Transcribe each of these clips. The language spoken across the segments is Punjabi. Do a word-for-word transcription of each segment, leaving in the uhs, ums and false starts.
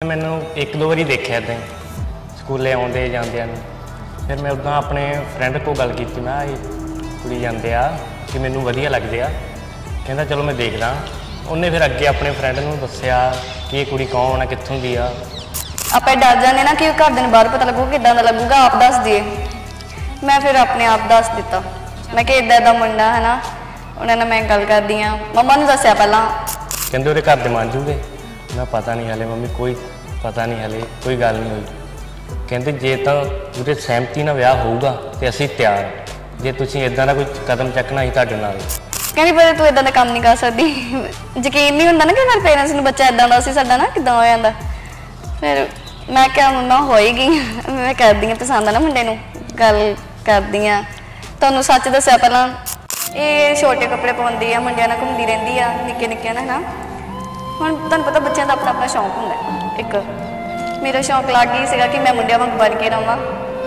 मैनू एक दो बारी देखा इदा स्कूले आउंदे जांदे नूं। फिर मैं उदा अपने फ्रेंड को गल की, मैं कुड़ी जाते आ कि मैनू वधिया लगदे आ, कहंदा चलो मैं देखदा। उन्हें फिर अगे अपने फ्रेंड नूं दस्सिया कि ये कुड़ी कौन है, कित्थों दी आ। आप डर जाने ना कि घर दिन बाहर पता लगूगा किदां दा लगूगा, आप दस दिए। मैं फिर अपने आप दस दिता, मैं कि इदा इदा मुंडा है ना, उन्होंने मैं गल करदी हाँ। मम्मा नूं दस्सिया पहलां, कहंदे उहदे घर दे मान जूगे। मैं पता नहीं हाले मम्मी, कोई पता नहीं हाले, कोई गल नहीं हुई। कहते जे तो उहदे सहमति नाल विआह होऊगा तो असीं तैयार, जे तुसीं इदां दा कोई कदम चकना ही तुहाडे नाल। कहंदी पर तू इदां दा काम नहीं कर सकदी, यकीन नहीं हुंदा ना कि मेरे पेरेंट्स नूं बच्चा इदां दा सी, साडा ना किदां हो जांदा। फिर मैं क्या मम्मा होएगी, मैं करदी हां पसंद ना मुंडे नूं, गल करदी हां। तुहानूं सच दस्सिया पहलां, ये छोटे कपड़े पाउंदी आ, मुंडियां नाल घुंमदी रहिंदी आ, निक्के निक्के ना है ना। हुण तुहानूं पता बच्चों का अपना अपना शौक हुंदा एक, मेरा शौक लग ही सीगा कि मैं मुंडिया वांग बन के रहां।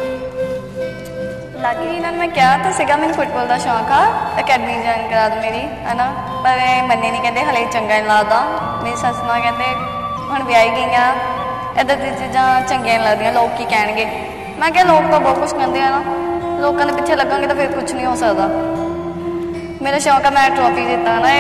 लागे इन्होंने मैं क्या तो सीगा मैंने फुटबॉल का शौक आ, अकैडमी ज्वाइन करा दो मेरी है ना, पर मन्ने नहीं, कहते हले चंगा नहीं लगता। मेरी सस मां कहते हुण विआही गई आ, इदां दी चीज़ां चंगियां नहीं लगदियां, लोग की कहणगे। मैं क्या लोग तो बहुत कुछ कहते हैं ना, लोगों के पिछे लगेंगे तो फिर कुछ नहीं हो सकता। मेरा शौक है, मैं ट्रॉफी जीता ना,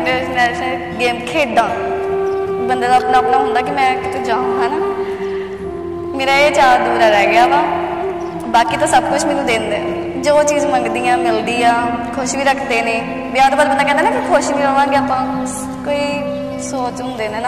गेम खेडा, बंदे का अपना अपना होंगे कि मैं कितने जाऊँ है ना। मेरा ये चाह अधूरा रह गया वा, बाकी तो सब कुछ मैनू देंदे, जो चीज़ मंगदी आ मिलती आ, खुश भी रखते हैं। ब्याह तो बाद बंदा कहता ना कि खुश भी रहांगे आप, कोई सोच होंदे ने ना,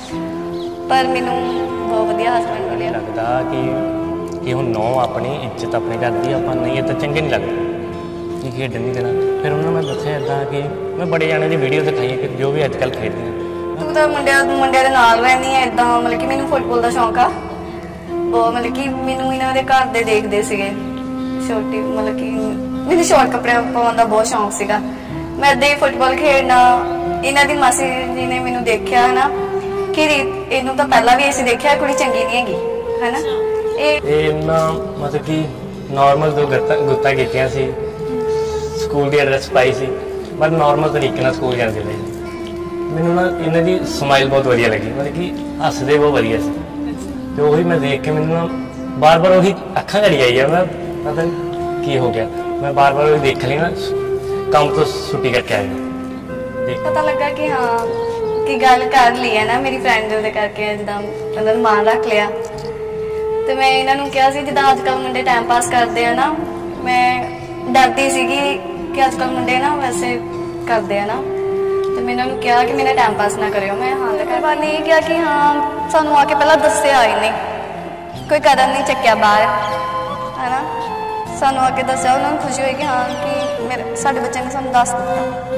पर मैनू बहुत वधिया हसबैंड मिले। लगता कि कि हुण नौ अपनी इज्जत अपने घर की आप नहीं, ये तो चंगे नहीं लगते कि खेडन नहीं देना। फिर उन्होंने मैं दस्सिया इदा कि मैं बड़े जाने की वीडियो दिखाई कि जो भी अजकल खेडते हैं। तू तो मुंडिया मुंडिया दे नाल रहनी है इदा, मतलब कि मैनू फुटबॉल का शौक आ बहुत, मतलब कि मैनू इन्हां दे घर दे देखदे सीगे छोटी, मतलब कि मैनू शॉर्ट कपड़े पाउण दा बहुत शौक सीगा। मैं इदां ही फुटबॉल खेडना, इन्हां दी मासी जी ने मैनू देखिया है ना कि इनू तो पहला भी असीं देखिया कुड़ी चंगी नहीं हैगी है ना। ਇਹ ਨਾ मतलब कि नॉर्मल दो गुत्ता गुत्ता कीतियां सी, स्कूल की एड्रैस पाई सी, पर नॉर्मल तरीके नाल स्कूल जाते थे। मैनू ना इन्हां दी स्माइल बहुत वधिया लगी, मतलब कि हसदे बहुत वधिया सी, तो वही मैं देख के मैनू ना बार बार वही अखां घड़ी आई है। मैं पता नहीं की हो गया, मैं बार बार वही देख ली ना, काम तो छुट्टी करके आई, पता लगा कि हाँ कि गल कर ली है ना मेरी फ्रेंड दे करके, जिदा उन्होंने मान रख लिया। तो मैं इन्होंने कहा सी जिदा अजकल मुंडे टाइम पास करते हैं ना, मैं डरती सी कि अजकल मुंडे ना वैसे करते हैं ना, तो मैं इन्होंने कहा कि मेरा टाइम पास ना करियो। मैं हाँ तो कई बार नहीं किया कि हाँ सानू आके पहला दस्सिया आई नहीं, कोई कदम नहीं चक्या बाहर है ना, सानू आके दस्सिया, उन्होंने खुशी हुई कि हाँ कि मेरे साडे बच्चे ने सानू दस दिता।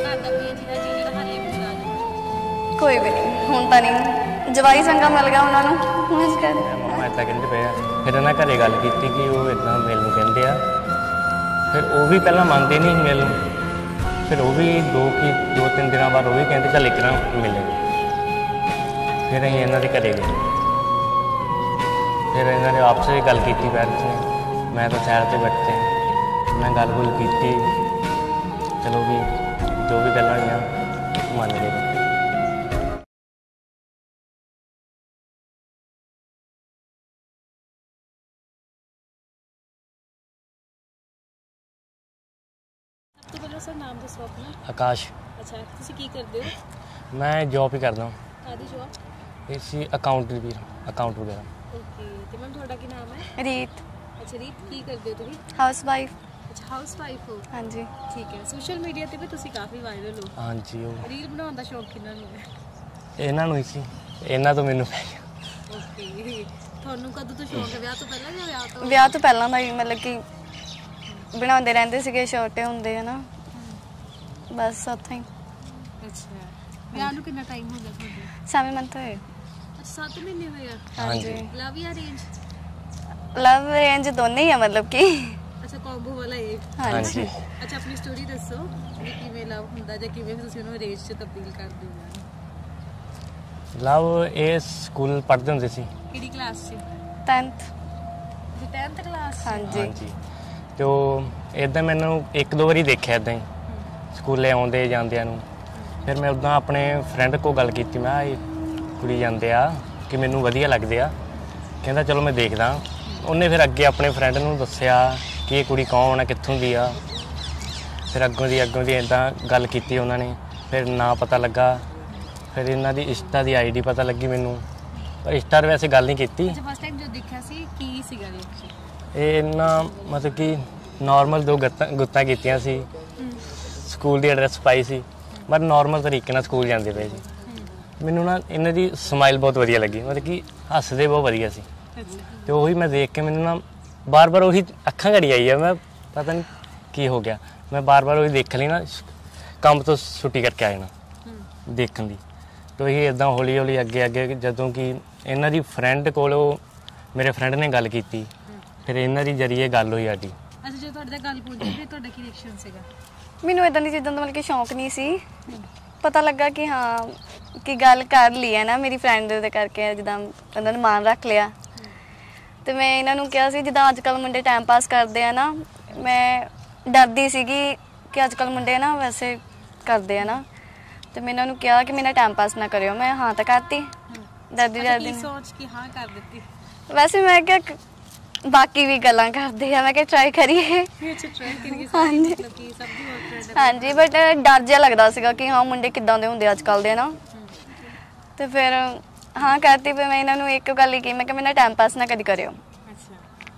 कोई भी नहीं हुण तां नहीं, जवाई चंगा मिल गया उन्होंने। मम्मा इदा कहते पे, फिर इन्हें घरे गल की कि वो इदा मिल नूं कहंदे आ, फिर वो भी पहला मानते नहीं मिल, फिर वो भी दो कि दो तीन दिन बाद वो भी कहते चल एक ना मिलेंगे। फिर अं इन्हों के घरे गए, फिर इन्होंने आपस में गल की पैर ने, मैं तो सैर से बैठे, मैं गल गुल की, चलो भी जो भी गल्लां होईयां मान गए। सर नाम दसो अपना। आकाश। अच्छा तुसीं की करदे हो? मैं जॉब ही करदा हूँ। कादी जॉब? इसी अकाउंट भी अकाउंट वगैरह। ओके ते मैम ਤੁਹਾਡਾ ਕੀ ਨਾਮ ਹੈ? रीत। अच्छा रीत की करदे हो तुसीं? House wife. अच्छा हाउस वाइफ हो? हाँ जी ठीक है। सोशल मीडिया ਤੇ ਵੀ ਤੁਸੀਂ ਕਾਫੀ ਵਾਇਰਲ ਹੋ। हाँ जी ਉਹ ਰੀਲ ਬਣਾਉਣ ਦਾ ਸ਼ੌਕ ਕਿੰਨਾ ਨੂੰ ਹੈ? ਇਹਨਾਂ ਨੂੰ ਹੀ ਸੀ, ਇਹਨਾਂ ਤੋਂ ਮੈਨੂੰ ਪੈ ਗਿਆ। ਓਕੇ ਤੁਹਾਨੂੰ ਕਦੋਂ ਤੋਂ ਸ਼ੌਕ ਹੈ, ਵਿਆਹ ਤੋਂ ਪਹਿਲਾਂ ਜਾਂ ਵਿਆਹ ਤੋਂ? ਵਿਆਹ ਤੋਂ ਪਹਿਲਾਂ ਦਾ ਹੀ, ਮਤਲਬ ਕਿ ਬਣਾਉਂਦੇ ਰਹਿੰਦੇ ਸੀਗੇ ਛੋਟੇ ਹੁੰਦੇ ਹੈ ਨਾ, ਬਸ ਉੱਥੇ ਹੀ। ਅੱਛਾ ਵਿਆਹ ਨੂੰ ਕਿੰਨਾ ਟਾਈਮ ਹੋ ਗਿਆ ਤੁਹਾਨੂੰ? ਸੈਵਨ ਮੰਥ ਹੋਏ। ਅੱਛਾ ਸੱਤ ਮਹੀਨੇ ਹੋਏ ਆ। ਹਾਂਜੀ ਲਵ ਜਾਂ ਅਰੇਂਜ? ਲਵ ਅਰੇਂਜ ਦੋਨੇ ਹੀ ਆ, ਮਤਲਬ ਕਿ ਅੱਛਾ ਕੰਬੋ ਵਾਲਾ ਇਹ। ਹਾਂਜੀ ਅੱਛਾ ਆਪਣੀ ਸਟੋਰੀ ਦੱਸੋ ਵੀ ਕਿਵੇਂ ਲਵ ਹੁੰਦਾ ਜਾਂ ਕਿਵੇਂ ਤੁਸੀਂ ਉਹਨੂੰ ਅਰੇਂਜ 'ਚ ਤਬਦੀਲ ਕਰਦੇ ਹੋ? ਲਵ ਇਹ ਸਕੂਲ ਪੜ੍ਹਦੇ ਹੁੰਦੇ ਸੀ। ਕਿਹੜੀ ਕਲਾਸ 'ਚ? ਟੈਂਥ। ਜੀ ਟੈਂਥ ਕਲਾਸ? ਹਾਂਜੀ ਹਾਂਜੀ ਤੇ ਉਹ ਇੱਦਾਂ ਮੈਨੂੰ ਇੱਕ ਦੋ ਵਾਰੀ ਦੇਖਿਆ ਇੱਦਾਂ ਹੀ ਸਕੂਲੇ ਆਉਂਦੇ ਜਾਂਦਿਆਂ ਨੂੰ। ਫਿਰ ਮੈਂ ਉੱਦਾਂ ਆਪਣੇ ਫਰੈਂਡ ਕੋਲ ਗੱਲ ਕੀਤੀ, ਮੈਂ ਇਹ ਕੁੜੀ ਜਾਂਦੇ ਆ ਕਿ ਮੈਨੂੰ ਵਧੀਆ ਲੱਗਦੇ ਆ। ਕਹਿੰਦਾ ਚਲੋ ਮੈਂ ਦੇਖਦਾ। ਉਹਨੇ ਫਿਰ ਅੱਗੇ ਆਪਣੇ ਫਰੈਂਡ ਨੂੰ ਦੱਸਿਆ ਕਿ ਇਹ ਕੁੜੀ ਕੌਣ ਆ, ਕਿੱਥੋਂ ਦੀ ਆ। ਫਿਰ ਅੱਗੋਂ ਦੀ ਅੱਗੋਂ ਦੀ ਇੱਦਾਂ ਗੱਲ ਕੀਤੀ ਉਹਨਾਂ ਨੇ। ਫਿਰ ਨਾਂ ਪਤਾ ਲੱਗਾ, ਫਿਰ ਇਹਨਾਂ ਦੀ ਇੰਸਟਾ ਦੀ ਆਈ ਡੀ ਪਤਾ ਲੱਗੀ ਮੈਨੂੰ, ਪਰ ਇੰਸਟਾ 'ਤੇ ਵੈਸੇ ਗੱਲ ਨਹੀਂ ਕੀਤੀ। ਫਸਟ ਟਾਈਮ ਜੋ ਦੇਖਿਆ ਸੀ ਕੀ ਸੀਗਾ ਰਿਐਕਸ਼ਨ? ਇਹ ਇਹਨਾਂ ਮਤਲਬ ਕਿ ਨਾਰਮਲ ਦੋ ਗੁੱਤਾਂ ਗੁੱਤਾਂ ਕੀਤੀਆਂ ਸੀ, ਸਕੂਲ ਦੀ ਐਡਰੈਸ ਪਾਈ ਸੀ, ਪਰ ਨਾਰਮਲ ਤਰੀਕੇ ਨਾਲ ਸਕੂਲ ਜਾਂਦੇ ਪਏ ਸੀ। ਮੈਨੂੰ ਨਾ ਇਹਨਾਂ ਦੀ ਸਮਾਈਲ ਬਹੁਤ ਵਧੀਆ ਲੱਗੀ, ਮਤਲਬ ਕਿ ਹੱਸਦੇ ਬਹੁਤ ਵਧੀਆ ਸੀ। ਅਤੇ ਉਹੀ ਮੈਂ ਦੇਖ ਕੇ ਮੈਨੂੰ ਨਾ ਬਾਰ ਬਾਰ ਉਹੀ ਅੱਖਾਂ ਘੜੀ ਆਈ ਆ। ਮੈਂ ਪਤਾ ਨਹੀਂ ਕੀ ਹੋ ਗਿਆ, ਮੈਂ ਬਾਰ ਬਾਰ ਉਹੀ ਦੇਖ ਲਈ ਨਾ, ਕੰਮ ਤੋਂ ਛੁੱਟੀ ਕਰਕੇ ਆਏ ਨਾ ਦੇਖਣ ਦੀ। ਅਤੇ ਉਹੀ ਇੱਦਾਂ ਹੌਲੀ ਹੌਲੀ ਅੱਗੇ ਅੱਗੇ ਜਦੋਂ ਕਿ ਇਹਨਾਂ ਦੀ ਫਰੈਂਡ ਕੋਲ ਉਹ ਮੇਰੇ ਫਰੈਂਡ ਨੇ ਗੱਲ ਕੀਤੀ, ਫਿਰ ਇਹਨਾਂ ਦੀ ਜ਼ਰੀਏ ਗੱਲ ਹੋਈ ਸਾਡੀ। ਅੱਛਾ, ਜਦੋਂ ਤੁਹਾਡੇ ਨਾਲ ਗੱਲ ਪਹੁੰਚੀ ਫਿਰ ਤੁਹਾਡਾ ਕੀ ਰਿਐਕਸ਼ਨ ਸੀਗਾ? ਮੈਨੂੰ ਇਦਾਂ ਦੀ ਚੀਜ਼ਾਂ ਦਾ ਮਤਲਬ ਕਿ ਸ਼ੌਂਕ ਨਹੀਂ ਸੀ। ਪਤਾ ਲੱਗਾ ਕਿ ਹਾਂ ਕਿ ਗੱਲ ਕਰ ਲਈ ਹੈ ਨਾ ਮੇਰੀ ਫਰੈਂਡ ਦੇ ਕਰਕੇ, ਜਿੱਦਾਂ ਉਹਨਾਂ ਨੇ ਮਾਨ ਰੱਖ ਲਿਆ। ਅਤੇ ਮੈਂ ਇਹਨਾਂ ਨੂੰ ਕਿਹਾ ਸੀ ਜਿੱਦਾਂ ਅੱਜ ਕੱਲ੍ਹ ਮੁੰਡੇ ਟਾਈਮ ਪਾਸ ਕਰਦੇ ਆ ਨਾ, ਮੈਂ ਡਰਦੀ ਸੀਗੀ ਕਿ ਅੱਜ ਕੱਲ੍ਹ ਮੁੰਡੇ ਨਾ ਵੈਸੇ ਕਰਦੇ ਆ ਨਾ, ਅਤੇ ਮੈਂ ਇਹਨਾਂ ਨੂੰ ਕਿਹਾ ਕਿ ਮੇਰਾ ਟਾਈਮ ਪਾਸ ਨਾ ਕਰਿਓ। ਮੈਂ ਹਾਂ ਤਾਂ ਕਰਤੀ, ਡਰਦੀ ਡਰਦੀ ਸੋਚ ਕੇ ਹਾਂ ਕਰ ਦਿੱਤੀ। ਵੈਸੇ ਮੈਂ ਕਿਹਾ ਬਾਕੀ ਵੀ ਗੱਲਾਂ ਕਰਦੇ ਆ, ਮੈਂ ਕਿਹਾ ਟਰਾਈ ਕਰੀਏ। ਅੱਛਾ, ਟਰਾਈ ਕਰੀਏ। ਹਾਂਜੀ, ਮਤਲਬ ਕਿ ਸਭ ਦੀ ਹੋਰ ਫਰੈਂਡ। ਹਾਂਜੀ, ਬਟ ਡਰ ਜਿਹਾ ਲੱਗਦਾ ਸੀਗਾ ਕਿ ਹਾਂ ਮੁੰਡੇ ਕਿੱਦਾਂ ਦੇ ਹੁੰਦੇ ਅੱਜ ਕੱਲ੍ਹ ਦੇ ਨਾ। ਅਤੇ ਫਿਰ ਹਾਂ ਕਰਤੀ। ਫਿਰ ਮੈਂ ਇਹਨਾਂ ਨੂੰ ਇੱਕ ਗੱਲ ਹੀ ਕਹੀ, ਮੈਂ ਕਿਹਾ ਮੇਰਾ ਟਾਈਮ ਪਾਸ ਨਾ ਕਦੀ ਕਰਿਓ। ਅੱਛਾ,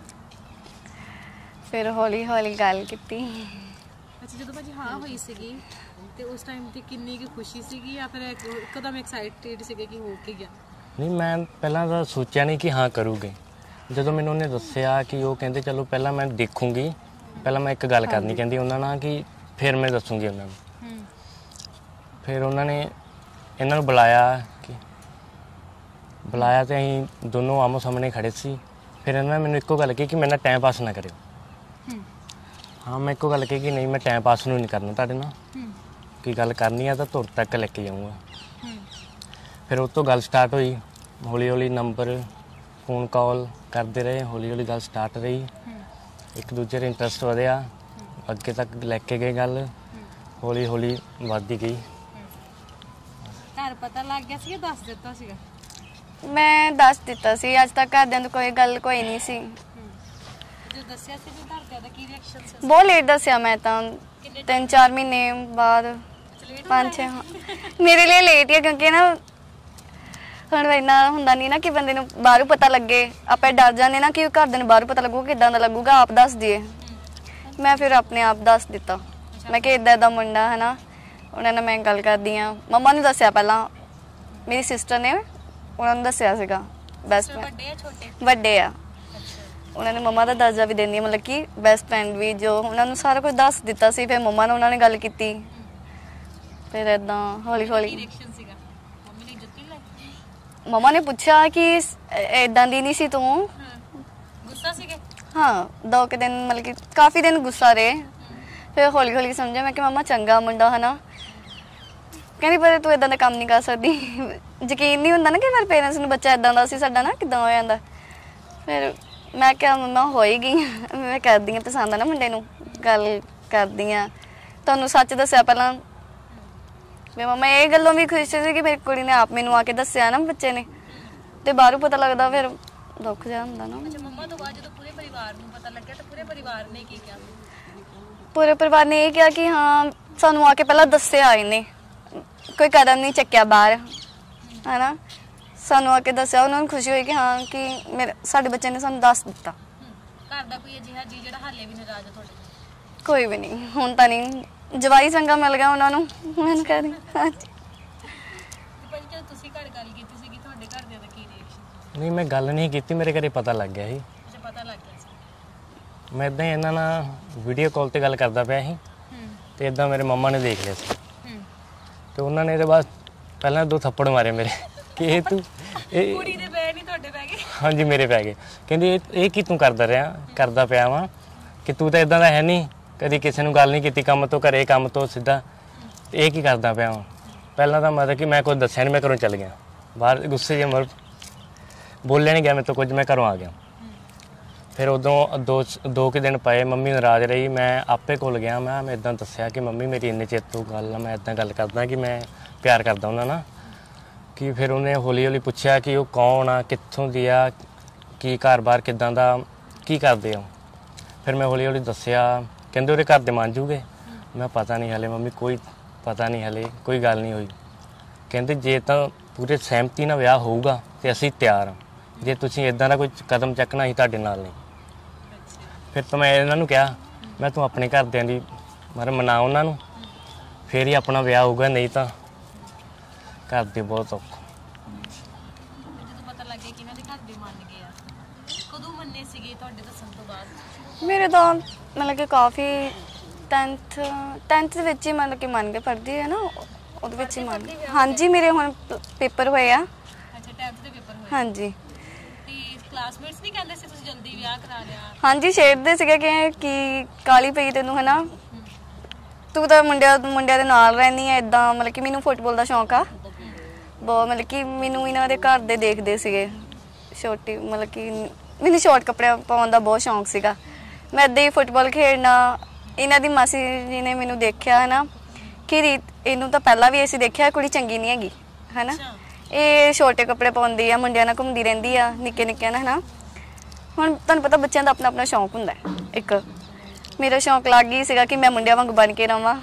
ਫਿਰ ਹੌਲੀ ਹੌਲੀ ਗੱਲ ਕੀਤੀ। ਅੱਛਾ, ਜਦੋਂ ਭਾਜੀ ਹਾਂ ਹੋਈ ਸੀਗੀ ਤੇ ਉਸ ਟਾਈਮ ਤੇ ਕਿੰਨੀ ਕੁ ਖੁਸ਼ੀ ਸੀਗੀ ਜਾਂ ਫਿਰ ਇੱਕਦਮ ਐਕਸਾਈਟਡ ਸੀਗੇ ਕਿ ਹੋ ਕੇ ਗਿਆ? ਨਹੀਂ, ਮੈਂ ਪਹਿਲਾਂ ਤਾਂ ਸੋਚਿਆ ਨਹੀਂ ਕਿ ਹਾਂ ਕਰੂਗੇ। ਜਦੋਂ ਮੈਨੂੰ ਉਹਨੇ ਦੱਸਿਆ ਕਿ ਉਹ ਕਹਿੰਦੇ ਚਲੋ ਪਹਿਲਾਂ ਮੈਂ ਦੇਖੂੰਗੀ, ਪਹਿਲਾਂ ਮੈਂ ਇੱਕ ਗੱਲ ਕਰਨੀ ਕਹਿੰਦੀ ਉਹਨਾਂ ਨਾਲ, ਕਿ ਫਿਰ ਮੈਂ ਦੱਸੂੰਗੀ ਉਹਨਾਂ ਨੂੰ। ਫਿਰ ਉਹਨਾਂ ਨੇ ਇਹਨਾਂ ਨੂੰ ਬੁਲਾਇਆ ਕਿ ਬੁਲਾਇਆ ਅਤੇ ਅਸੀਂ ਦੋਨੋਂ ਆਮੋ ਸਾਹਮਣੇ ਖੜ੍ਹੇ ਸੀ। ਫਿਰ ਇਹਨਾਂ ਨੇ ਮੈਨੂੰ ਇੱਕੋ ਗੱਲ ਕਹੀ ਕਿ ਮੇਰੇ ਨਾਲ ਟਾਈਮ ਪਾਸ ਨਾ ਕਰਿਓ। ਹਾਂ, ਮੈਂ ਇੱਕੋ ਗੱਲ ਕਹੀ ਕਿ ਨਹੀਂ, ਮੈਂ ਟਾਈਮ ਪਾਸ ਨੂੰ ਨਹੀਂ ਕਰਨਾ ਤੁਹਾਡੇ ਨਾਲ, ਕਿ ਗੱਲ ਕਰਨੀ ਆ ਤਾਂ ਧੁਰ ਤੱਕ ਲੈ ਕੇ ਜਾਊਂਗਾ। ਫਿਰ ਉਹ ਤੋਂ ਗੱਲ ਸਟਾਰਟ ਹੋਈ, ਹੌਲੀ ਹੌਲੀ ਨੰਬਰ ਫੋਨ ਕਾਲ ਕਰਦੇ ਰਹੇ, ਹੌਲੀ ਹੌਲੀ ਗੱਲ ਸਟਾਰਟ ਰਹੀ। ਇੱਕ ਦੂਜੇ ਦਾ ਇੰਟਰਸਟ ਵਧਿਆ, ਅੱਗੇ ਤੱਕ ਲੈ ਕੇ ਗਏ ਗੱਲ, ਹੌਲੀ ਹੌਲੀ ਵੱਧਦੀ ਗਈ। ਘਰ ਪਤਾ ਲੱਗ ਗਿਆ ਸੀ ਜਾਂ ਦੱਸ ਦਿੱਤਾ ਸੀਗਾ? ਮੈਂ ਦੱਸ ਦਿੱਤਾ ਸੀ, ਅੱਜ ਤੱਕ ਘਰਦਿਆਂ ਤੋਂ ਕੋਈ ਗੱਲ ਕੋਈ ਨਹੀਂ ਸੀ। ਜੋ ਦੱਸਿਆ ਸੀ ਫਿਰ ਘਰਦਿਆਂ ਦਾ ਕੀ ਰਿਐਕਸ਼ਨ ਸੀ? ਬਹੁਤ ਲੇਟ ਦੱਸਿਆ ਮੈਂ ਤਾਂ, ਤਿੰਨ ਚਾਰ ਮਹੀਨੇ ਬਾਅਦ, ਪੰਜ ਛੇ। ਮੇਰੇ ਲਈ ਲੇਟ ਹੀ ਆ, ਕਿਉਂਕਿ ਨਾ ਹੁਣ ਇੰਨਾ ਹੁੰਦਾ ਨਹੀਂ ਨਾ ਕਿ ਬੰਦੇ ਨੂੰ ਬਾਹਰੋਂ ਪਤਾ ਲੱਗੇ। ਆਪਾਂ ਡਰ ਜਾਂਦੇ ਨਾ ਕਿ ਘਰਦਿਆਂ ਨੂੰ ਬਾਹਰੋਂ ਪਤਾ ਲੱਗੂਗਾ, ਕਿੱਦਾਂ ਦਾ ਲੱਗੂਗਾ, ਆਪ ਦੱਸ ਦਈਏ। ਮੈਂ ਫਿਰ ਆਪਣੇ ਆਪ ਦੱਸ ਦਿੱਤਾ, ਮੈਂ ਕਿ ਇੱਦਾਂ ਇੱਦਾਂ ਮੁੰਡਾ ਹੈ ਨਾ। ਉਹਨਾਂ ਨਾਲ ਮੈਂ ਗੱਲ ਕਰਦੀ ਹਾਂ। ਮੰਮਾ ਨੂੰ ਦੱਸਿਆ ਪਹਿਲਾਂ, ਮੇਰੀ ਸਿਸਟਰ ਨੇ ਉਹਨਾਂ ਨੂੰ ਦੱਸਿਆ ਸੀਗਾ। ਬੈਸਟ ਫਰੈਂਡ ਵੱਡੇ ਆ ਛੋਟੇ? ਵੱਡੇ ਆ। ਉਹਨਾਂ ਨੇ ਮੰਮਾ ਦਾ ਦਰਜਾ ਵੀ ਦਿੰਦੀ, ਮਤਲਬ ਕਿ ਬੈਸਟ ਫਰੈਂਡ ਵੀ, ਜੋ ਉਹਨਾਂ ਨੂੰ ਸਾਰਾ ਕੁਝ ਦੱਸ ਦਿੱਤਾ ਸੀ। ਫਿਰ ਮੰਮਾ ਨਾਲ ਉਹਨਾਂ ਨੇ ਗੱਲ ਕੀਤੀ, ਫਿਰ ਇੱਦਾਂ ਹੌਲੀ ਹੌਲੀ। ਮੰਮਾ ਨੇ ਪੁੱਛਿਆ ਕਿ ਇੱਦਾਂ ਦੀ ਨਹੀਂ ਸੀ ਤੂੰ? ਗੁੱਸਾ ਸੀਗੇ? ਹਾਂ, ਦੋ ਕੁ ਦਿਨ ਮਤਲਬ ਕਿ ਕਾਫੀ ਦਿਨ ਗੁੱਸਾ ਰਹੇ। ਫਿਰ ਹੌਲੀ ਹੌਲੀ ਸਮਝਿਆ, ਮੈਂ ਕਿ ਮੰਮਾ ਚੰਗਾ ਮੁੰਡਾ ਹੈ ਨਾ। ਕਹਿੰਦੀ ਪਰ ਤੂੰ ਇੱਦਾਂ ਦਾ ਕੰਮ ਨਹੀਂ ਕਰ ਸਕਦੀ। ਯਕੀਨ ਨਹੀਂ ਹੁੰਦਾ ਨਾ ਕਿ ਮੇਰੇ ਪੇਰੈਂਟਸ ਨੂੰ ਬੱਚਾ ਇੱਦਾਂ ਦਾ ਸੀ ਸਾਡਾ ਨਾ, ਕਿੱਦਾਂ ਹੋ ਜਾਂਦਾ। ਫਿਰ ਮੈਂ ਕਿਹਾ ਮੰਮਾ ਹੋਈ ਗਈ, ਮੈਂ ਕਰਦੀ ਹਾਂ ਪਸੰਦ ਆ ਨਾ ਮੁੰਡੇ ਨੂੰ, ਗੱਲ ਕਰਦੀ ਹਾਂ। ਤੁਹਾਨੂੰ ਸੱਚ ਦੱਸਿਆ ਪਹਿਲਾਂ। ਵੀ ਮੰਮਾ ਇਹ ਗੱਲੋਂ ਵੀ ਖੁਸ਼ ਸੀ ਕਿ ਮੇਰੀ ਕੁੜੀ ਨੇ ਆਪ ਮੈਨੂੰ ਆ ਕੇ ਦੱਸਿਆ ਨਾ ਬੱਚੇ ਨੇ, ਅਤੇ ਬਾਹਰੋਂ ਪਤਾ ਲੱਗਦਾ ਫਿਰ ਦੁੱਖ ਜਿਹਾ ਹੁੰਦਾ ਨਾ। ਅੱਛਾ, ਮੰਮਾ ਤੋਂ ਬਾਅਦ ਜਦੋਂ ਪੂਰੇ ਪਰਿਵਾਰ ਨੂੰ ਪਤਾ ਲੱਗਿਆ ਤਾਂ ਪੂਰੇ ਪਰਿਵਾਰ ਨੇ ਕੀ ਕਿਹਾ? ਪੂਰੇ ਪਰਿਵਾਰ ਨੇ ਇਹ ਕਿਹਾ ਕਿ ਹਾਂ ਸਾਨੂੰ ਆ ਕੇ ਪਹਿਲਾਂ ਦੱਸਿਆ ਇਹਨੇ, ਕੋਈ ਕਦਮ ਨਹੀਂ ਚੱਕਿਆ ਬਾਹਰ, ਹੈ ਨਾ। ਸਾਨੂੰ ਆ ਕੇ ਦੱਸਿਆ, ਉਹਨਾਂ ਨੂੰ ਖੁਸ਼ੀ ਹੋਈ ਕਿ ਹਾਂ ਕਿ ਮੇਰੇ ਸਾਡੇ ਬੱਚੇ ਨੇ ਸਾਨੂੰ ਦੱਸ ਦਿੱਤਾ। ਘਰ ਦਾ ਕੋਈ ਅਜਿਹਾ ਜੀ ਜਿਹੜਾ ਹਾਲੇ ਵੀ ਨਾਰਾਜ਼ ਆ ਤੁਹਾਡੇ ਤੋਂ? ਕੋਈ ਵੀ ਨਹੀਂ, ਹੁਣ ਤਾਂ ਨਹੀਂ। ਜਵਾਈ ਚੰਗਾ ਮਿਲ ਗਿਆ ਉਹਨਾਂ ਨੂੰ, ਮੈਂ ਕਹਿੰਦੀ। ਹਾਂਜੀ, ਭਾਜੀ ਜਦੋਂ ਤੁਸੀਂ ਘਰ ਗੱਲ ਕੀਤੀ ਸੀਗੀ ਤੁਹਾਡੇ ਘਰਦਿਆਂ ਦਾ ਕੀ ਰਿਐਕਸ਼ਨ? ਨਹੀਂ, ਮੈਂ ਗੱਲ ਨਹੀਂ ਕੀਤੀ, ਮੇਰੇ ਘਰੇ ਪਤਾ ਲੱਗ ਗਿਆ ਸੀ। ਅੱਛਾ, ਪਤਾ ਲੱਗ ਗਿਆ ਸੀ। ਮੈਂ ਇੱਦਾਂ ਹੀ ਇਹਨਾਂ ਨਾਲ ਵੀਡੀਓ ਕਾਲ 'ਤੇ ਗੱਲ ਕਰਦਾ ਪਿਆ ਸੀ, ਅਤੇ ਇੱਦਾਂ ਮੇਰੇ ਮੰਮਾ ਨੇ ਦੇਖ ਲਿਆ ਸੀ। ਅਤੇ ਉਹਨਾਂ ਨੇ ਇਹਦੇ ਬਾਅਦ ਪਹਿਲਾਂ ਦੋ ਥੱਪੜ ਮਾਰੇ ਮੇਰੇ, ਕਿ ਇਹ ਤੂੰ ਇਹ ਕੁੜੀ ਦੇ ਪੈ ਨਹੀਂ ਤੁਹਾਡੇ ਪੈ ਗਏ? ਹਾਂਜੀ, ਮੇਰੇ ਪੈ ਗਏ। ਕਹਿੰਦੀ ਇਹ ਇਹ ਕੀ ਤੂੰ ਕਰਦਾ ਰਿਹਾ ਕਰਦਾ ਪਿਆ ਵਾਂ, ਕਿ ਤੂੰ ਤਾਂ ਇੱਦਾਂ ਦਾ ਹੈ ਨਹੀਂ, ਕਦੀ ਕਿਸੇ ਨੂੰ ਗੱਲ ਨਹੀਂ ਕੀਤੀ, ਕੰਮ ਤੋਂ ਘਰੇ ਕੰਮ ਤੋਂ ਸਿੱਧਾ, ਇਹ ਕੀ ਕਰਦਾ ਪਿਆ ਵਾਂ। ਪਹਿਲਾਂ ਤਾਂ ਮਤਲਬ ਕਿ ਮੈਂ ਕੁਝ ਦੱਸਿਆ ਨਹੀਂ, ਮੈਂ ਘਰੋਂ ਚੱਲ ਗਿਆ ਬਾਹਰ, ਗੁੱਸੇ 'ਚ ਮਰ ਬੋਲਿਆ ਨਹੀਂ ਗਿਆ ਮੇਰੇ ਤੋਂ ਕੁਝ, ਮੈਂ ਘਰੋਂ ਆ ਗਿਆ। ਫਿਰ ਉਦੋਂ ਦੋ ਦੋ ਕੁ ਦਿਨ ਪਏ, ਮੰਮੀ ਨਾਰਾਜ਼ ਰਹੀ। ਮੈਂ ਆਪੇ ਕੋਲ ਗਿਆ, ਮੈਂ ਮੈਂ ਇੱਦਾਂ ਦੱਸਿਆ ਕਿ ਮੰਮੀ ਮੇਰੀ ਇੰਨੇ ਚਿਰ ਤੋਂ ਗੱਲ ਆ, ਮੈਂ ਇੱਦਾਂ ਗੱਲ ਕਰਦਾ ਕਿ ਮੈਂ ਪਿਆਰ ਕਰਦਾ ਉਹਨਾਂ ਨਾਲ, कि फिर उन्हें हौली हौली पूछा कि वो कौन आ, कित्थों दी आ, की घर-बार किदां दा, की करदे हो। फिर मैं हौली हौली दस्सिया, कहंदे उहदे घर दे मंजूगे। मैं पता नहीं हले मम्मी, कोई पता नहीं हले, कोई गल नहीं हुई। कहंदे जे तां पूरे सहमति नाल विआह होऊगा ते असीं तैयार हां, जे तुसीं इदां दा कोई कदम चकना असीं तुहाडे नाल नहीं। फिर तो मैं इन्हां नूं कहा, मैं तूं अपने घरदिआं दी मतलब मना उन्हां नूं, फिर ही अपना विआह होऊगा, नहीं तां घर दे बहुत औखा। ਜਦੋਂ ਪਤਾ ਲੱਗਿਆ ਕਿ ਇਹਨਾਂ ਦੇ ਘਰ ਦੇ ਮੰਨ ਗਏ ਆ, ਕਦੋਂ ਮੰਨੇ ਸੀਗੇ ਤੁਹਾਡੇ ਦੱਸਣ ਤੋਂ ਬਾਅਦ? ਮੇਰੇ ਤਾਂ ਮਤਲਬ ਕਿ ਕਾਫੀ ਟੈਂਥ ਟੈਂਥ ਦੇ ਵਿੱਚ ਹੀ ਮਤਲਬ ਕਿ ਮੰਨ ਕੇ ਪੜ੍ਹਦੀ ਹੈ ਨਾ, ਉਹਦੇ ਵਿੱਚ ਹੀ ਮੰਨ। ਹਾਂਜੀ ਮੇਰੇ ਹੁਣ ਪੇਪਰ ਹੋਏ ਆ। ਅੱਛਾ ਟੈਂਥ ਦੇ ਪੇਪਰ ਹੋਏ। ਹਾਂਜੀ ਤੇ ਕਲਾਸਮੇਟਸ ਨਹੀਂ ਕਹਿੰਦੇ ਸੀ ਤੁਸੀਂ ਜਲਦੀ ਵਿਆਹ ਕਰਾ ਲਿਆ? ਹਾਂਜੀ ਛੇੜਦੇ ਸੀਗੇ ਕਿ ਕੀ ਕਾਲੀ ਪਈ ਤੈਨੂੰ ਹੈ ਨਾ, ਤੂੰ ਤਾਂ ਮੁੰਡਿਆਂ ਮੁੰਡਿਆਂ ਦੇ ਨਾਲ ਰਹਿੰਦੀ ਆ ਇੱਦਾਂ। ਮਤਲਬ ਕਿ ਮੈਨੂੰ ਫੁੱਟਬਾਲ ਦਾ ਸ਼ੌਂਕ ਆ ਬਹੁਤ, ਮਤਲਬ ਕਿ ਮੈਨੂੰ ਇਹਨਾਂ ਦੇ ਘਰ ਦੇ ਦੇਖਦੇ ਸੀਗੇ ਛੋਟੀ, ਮਤਲਬ ਕਿ ਮੈਨੂੰ ਸ਼ਾਰਟ ਕੱਪੜੇ ਪਾਉਣ ਦਾ ਬਹੁਤ ਸ਼ੌਂਕ ਸੀਗਾ। ਮੈਂ ਇੱਦਾਂ ਹੀ ਫੁੱਟਬਾਲ ਖੇਡਣਾ, ਇਹਨਾਂ ਦੀ ਮਾਸੀ ਜੀ ਨੇ ਮੈਨੂੰ ਦੇਖਿਆ ਹੈ ਨਾ ਕਿ ਰੀਤ ਇਹਨੂੰ ਤਾਂ ਪਹਿਲਾਂ ਵੀ ਅਸੀਂ ਦੇਖਿਆ ਕੁੜੀ ਚੰਗੀ ਨਹੀਂ ਹੈਗੀ ਹੈ ਨਾ, ਇਹ ਛੋਟੇ ਕੱਪੜੇ ਪਾਉਂਦੀ ਆ, ਮੁੰਡਿਆਂ ਨਾਲ ਘੁੰਮਦੀ ਰਹਿੰਦੀ ਆ ਨਿੱਕੇ ਨਿੱਕਿਆਂ ਨਾਲ ਹੈ ਨਾ। ਹੁਣ ਤੁਹਾਨੂੰ ਪਤਾ ਬੱਚਿਆਂ ਦਾ ਆਪਣਾ ਆਪਣਾ ਸ਼ੌਂਕ ਹੁੰਦਾ ਇੱਕ, ਮੇਰਾ ਸ਼ੌਂਕ ਲੱਗ ਗਈ ਸੀਗਾ ਕਿ ਮੈਂ ਮੁੰਡਿਆਂ ਵਾਂਗ ਬਣ ਕੇ ਰਵਾਂ,